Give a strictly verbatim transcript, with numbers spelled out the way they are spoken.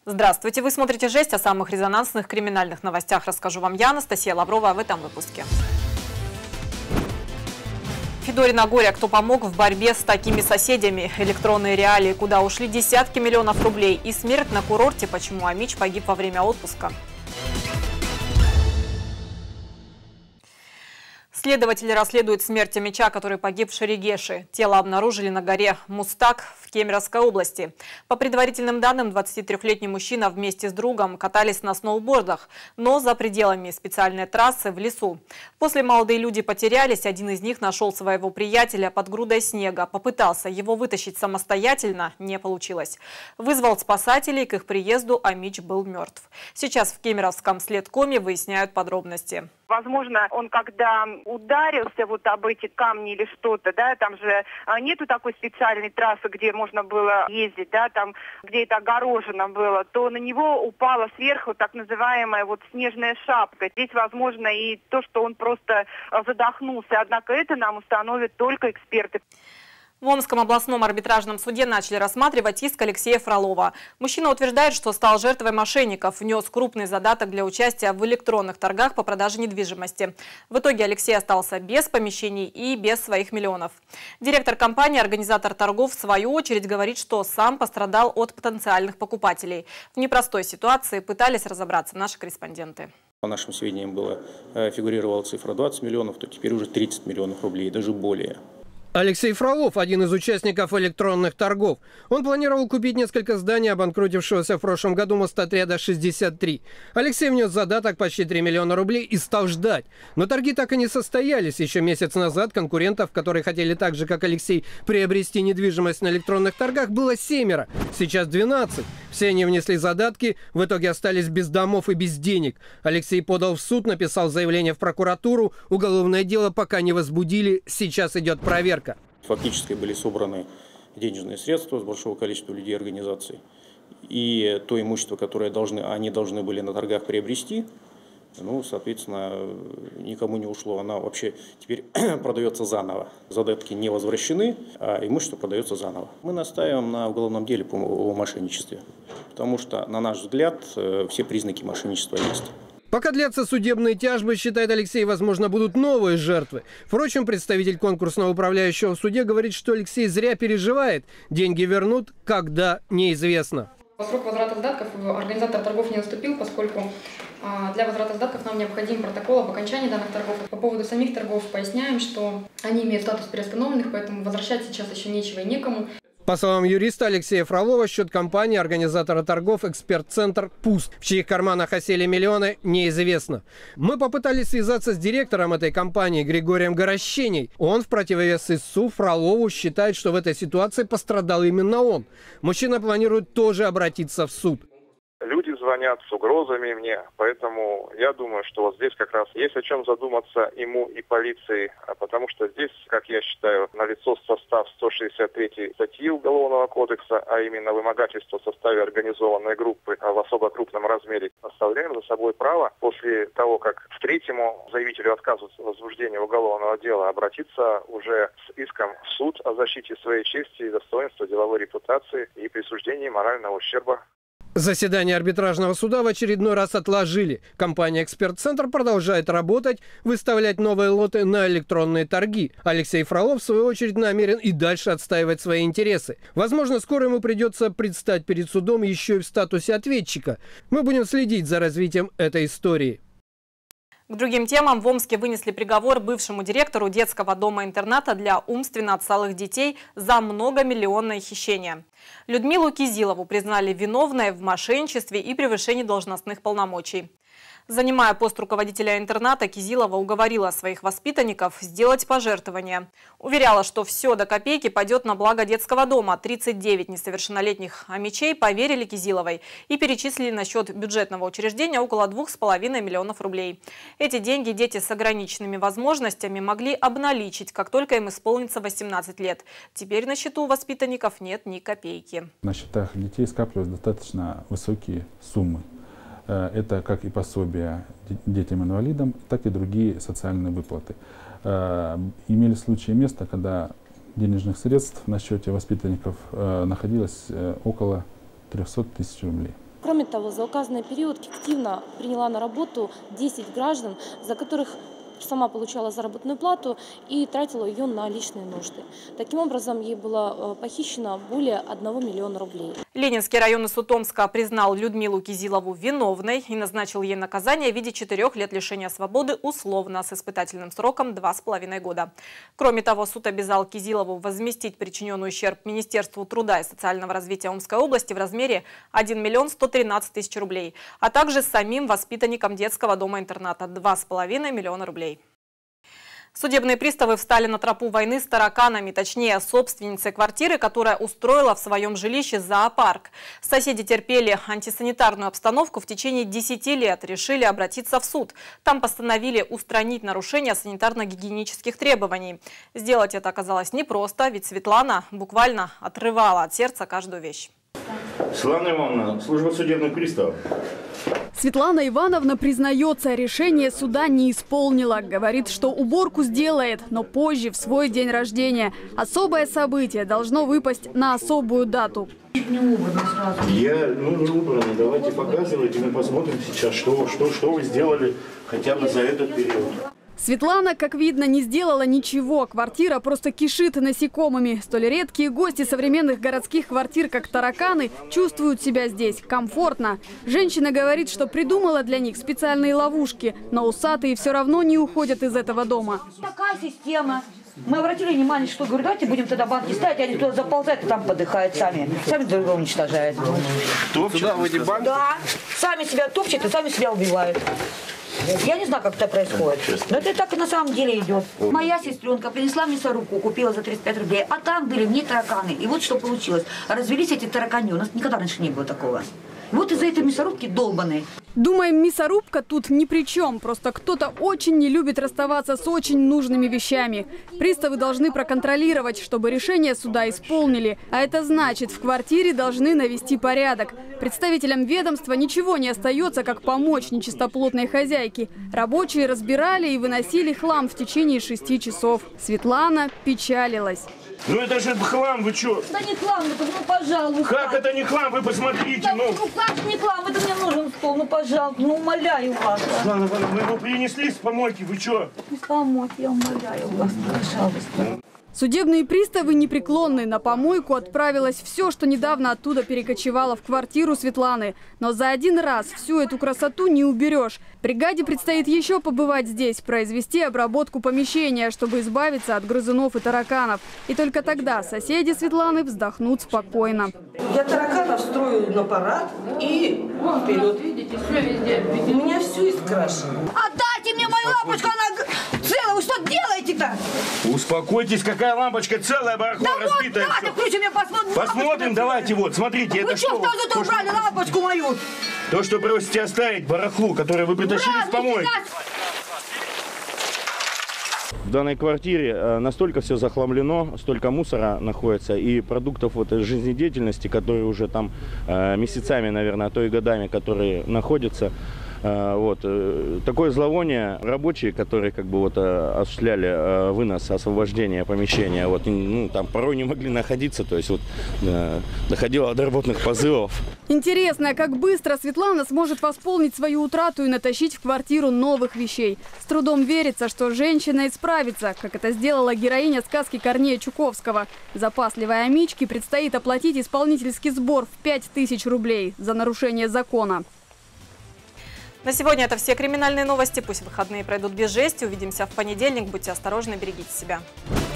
Здравствуйте, вы смотрите «Жесть». О самых резонансных криминальных новостях расскажу вам я, Анастасия Лаврова, в этом выпуске. Федорина горе, кто помог в борьбе с такими соседями. Электронные реалии, куда ушли десятки миллионов рублей. И смерть на курорте, почему Амич погиб во время отпуска. Следователи расследуют смерть Амича, который погиб в Шерегеше. Тело обнаружили на горе Мустак в Кемеровской области. По предварительным данным, двадцатитрёхлетний мужчина вместе с другом катались на сноубордах, но за пределами специальной трассы в лесу. После молодые люди потерялись, один из них нашел своего приятеля под грудой снега. Попытался его вытащить самостоятельно, не получилось. Вызвал спасателей, к их приезду Амич был мертв. Сейчас в Кемеровском следкоме выясняют подробности. Возможно, он когда ударился вот об эти камни или что-то, да, там же нету такой специальной трассы, где можно было ездить, да, там, где это огорожено было, то на него упала сверху так называемая вот снежная шапка. Здесь, возможно, и то, что он просто задохнулся, однако это нам установят только эксперты. В Омском областном арбитражном суде начали рассматривать иск Алексея Фролова. Мужчина утверждает, что стал жертвой мошенников, внес крупный задаток для участия в электронных торгах по продаже недвижимости. В итоге Алексей остался без помещений и без своих миллионов. Директор компании, организатор торгов, в свою очередь говорит, что сам пострадал от потенциальных покупателей. В непростой ситуации пытались разобраться наши корреспонденты. По нашим сведениям было, фигурировала цифра двадцать миллионов, то теперь уже тридцать миллионов рублей, даже более. Алексей Фролов – один из участников электронных торгов. Он планировал купить несколько зданий обанкротившегося в прошлом году мостотряда шестьдесят три. Алексей внес задаток почти три миллиона рублей и стал ждать. Но торги так и не состоялись. Еще месяц назад конкурентов, которые хотели так же, как Алексей, приобрести недвижимость на электронных торгах, было семеро. Сейчас двенадцать. Все они внесли задатки, в итоге остались без домов и без денег. Алексей подал в суд, написал заявление в прокуратуру. Уголовное дело пока не возбудили, сейчас идет проверка. Фактически были собраны денежные средства с большого количества людей и организаций. И то имущество, которое должны, они должны были на торгах приобрести, ну, соответственно, никому не ушло. Она вообще теперь продается заново. Задатки не возвращены, а имущество продается заново. Мы настаиваем на уголовном деле по мошенничестве, потому что, на наш взгляд, все признаки мошенничества есть. Пока длятся судебные тяжбы, считает Алексей, возможно, будут новые жертвы. Впрочем, представитель конкурсного управляющего в суде говорит, что Алексей зря переживает. Деньги вернут, когда, неизвестно. Срок возврата сдатков организатор торгов не наступил, поскольку для возврата сдатков нам необходим протокол об окончании данных торгов. По поводу самих торгов поясняем, что они имеют статус приостановленных, поэтому возвращать сейчас еще нечего и некому. По словам юриста Алексея Фролова, счет компании организатора торгов «Эксперт-центр» пуст. В чьих карманах осели миллионы, неизвестно. Мы попытались связаться с директором этой компании Григорием Горощеней. Он в противовес истцу Фролову считает, что в этой ситуации пострадал именно он. Мужчина планирует тоже обратиться в суд. Люди звонят с угрозами мне, поэтому я думаю, что вот здесь как раз есть о чем задуматься ему и полиции, потому что здесь, как я считаю, налицо состав сто шестьдесят третьей статьи Уголовного кодекса, а именно вымогательство в составе организованной группы в особо крупном размере. Оставляем за собой право после того, как третьему заявителю отказывают в возбуждении уголовного дела, обратиться уже с иском в суд о защите своей чести и достоинства, деловой репутации и присуждении морального ущерба. Заседание арбитражного суда в очередной раз отложили. Компания «Эксперт-центр» продолжает работать, выставлять новые лоты на электронные торги. Алексей Фролов, в свою очередь, намерен и дальше отстаивать свои интересы. Возможно, скоро ему придется предстать перед судом еще и в статусе ответчика. Мы будем следить за развитием этой истории. К другим темам в Омске вынесли приговор бывшему директору детского дома-интерната для умственно отсталых детей за многомиллионное хищение. Людмилу Кизилову признали виновной в мошенничестве и превышении должностных полномочий. Занимая пост руководителя интерната, Кизилова уговорила своих воспитанников сделать пожертвования. Уверяла, что все до копейки пойдет на благо детского дома. тридцать девять несовершеннолетних амичей поверили Кизиловой и перечислили на счет бюджетного учреждения около двух с половиной миллионов рублей. Эти деньги дети с ограниченными возможностями могли обналичить, как только им исполнится восемнадцать лет. Теперь на счету у воспитанников нет ни копейки. На счетах детей скапливаются достаточно высокие суммы. Это как и пособия детям-инвалидам, так и другие социальные выплаты. Имели случаи места, когда денежных средств на счете воспитанников находилось около трёхсот тысяч рублей. Кроме того, за указанный период активно приняла на работу десять граждан, за которых сама получала заработную плату и тратила ее на личные нужды. Таким образом, ей было похищено более одного миллиона рублей. Ленинский районный суд Омска признал Людмилу Кизилову виновной и назначил ей наказание в виде четырех лет лишения свободы условно с испытательным сроком два с половиной года. Кроме того, суд обязал Кизилову возместить причиненный ущерб Министерству труда и социального развития Омской области в размере один миллион сто тринадцать тысяч рублей, а также самим воспитанникам детского дома-интерната два с половиной миллиона рублей. Судебные приставы встали на тропу войны с тараканами, точнее, собственницей квартиры, которая устроила в своем жилище зоопарк. Соседи терпели антисанитарную обстановку в течение десяти лет, решили обратиться в суд. Там постановили устранить нарушения санитарно-гигиенических требований. Сделать это оказалось непросто, ведь Светлана буквально отрывала от сердца каждую вещь. Светлана Ивановна, служба судебных приставов. Светлана Ивановна признается, решение суда не исполнила. Говорит, что уборку сделает, но позже, в свой день рождения. Особое событие должно выпасть на особую дату. Не убрано сразу. Я, ну не убрано. Давайте показывайте, мы посмотрим сейчас, что, что, что вы сделали хотя бы за этот период. Светлана, как видно, не сделала ничего. Квартира просто кишит насекомыми. Столь редкие гости современных городских квартир, как тараканы, чувствуют себя здесь комфортно. Женщина говорит, что придумала для них специальные ловушки, но усатые все равно не уходят из этого дома. Такая система. Мы обратили внимание, что говорю, давайте будем тогда банки ставить, они туда заползают и там подыхают сами. Сами друг друга уничтожают. Туда в эти банки? Да. Сами себя топчут и сами себя убивают. Я не знаю, как это происходит, но это так и на самом деле идет. Моя сестренка принесла мясорубку, купила за тридцать пять рублей, а там были не тараканы. И вот что получилось. Развелись эти таракани. У нас никогда раньше не было такого. Вот из-за этой мясорубки долбаные. Думаем, мясорубка тут ни при чем. Просто кто-то очень не любит расставаться с очень нужными вещами. Приставы должны проконтролировать, чтобы решение суда исполнили. А это значит, в квартире должны навести порядок. Представителям ведомства ничего не остается, как помочь нечистоплотной хозяйке. Рабочие разбирали и выносили хлам в течение шести часов. Светлана печалилась. Ну это же хлам, вы что? Да не хлам, это, ну пожалуйста. Как это не хлам, вы посмотрите, да, ну. Ну как не хлам, это мне нужен стол, ну пожалуйста, ну умоляю вас. Ладно, ладно, мы его принесли с помойки, вы что? С помойки, я умоляю вас, пожалуйста. Судебные приставы непреклонны. На помойку отправилось все, что недавно оттуда перекочевало в квартиру Светланы. Но за один раз всю эту красоту не уберешь. Бригаде предстоит еще побывать здесь, произвести обработку помещения, чтобы избавиться от грызунов и тараканов. И только тогда соседи Светланы вздохнут спокойно. Я тараканов строю на парад и вперед. Видите, все везде. У меня все искрашено. Отдайте мне мою лампочку, она целая. Вы что делаете-то? Успокойтесь, какая лампочка целая, барахло да разбитое. Вот, давайте, включим, я посмотрим. Посмотрим, давайте, вот, смотрите. Вы это что, что? Вы что, убрали лампочку мою? То, что просите оставить, барахлу, которое вы притащили с помойки. В данной квартире настолько все захламлено, столько мусора находится и продуктов вот жизнедеятельности, которые уже там месяцами, наверное, а то и годами, которые находятся. Вот. Такое зловоние. Рабочие, которые как бы вот осуществляли вынос, освобождение помещения, вот, ну, там порой не могли находиться, то есть вот доходило до рвотных позывов. Интересно, как быстро Светлана сможет восполнить свою утрату и натащить в квартиру новых вещей. С трудом верится, что женщина исправится, как это сделала героиня сказки Корнея Чуковского. Запасливой Амичке предстоит оплатить исполнительский сбор в пять тысяч рублей за нарушение закона. На сегодня это все криминальные новости. Пусть выходные пройдут без жести. Увидимся в понедельник. Будьте осторожны, берегите себя.